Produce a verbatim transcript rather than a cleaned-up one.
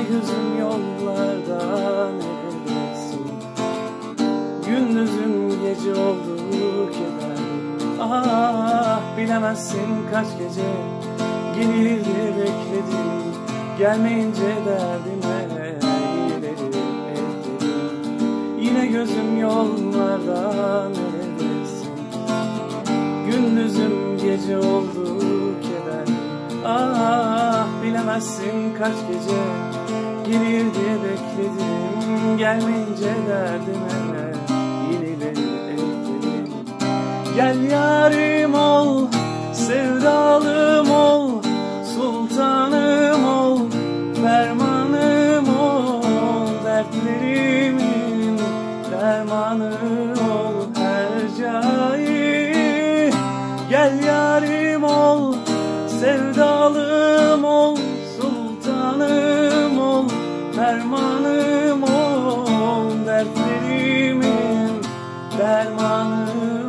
gözüm yollarda neredesin? Gündüzüm gece oldu kederli. Ah bilemezsin kaç gece gelir diye bekledim. Gelmeyince derdime ileri bekledim. Yine gözüm yollarda neredesin? Gündüzüm gece oldu kederli. Ah bilemezsin kaç gece gelir diye bekledim. Gelmeyince derdime ileri bekledim. Gel yarim ol, sevdalım ol, sultanım ol, fermanım ol, dertlerimin dermanı ol her cahil. Gel yarim ol, sevdalım ol, sultanım ol, fermanım ol, dertlerimin dermanı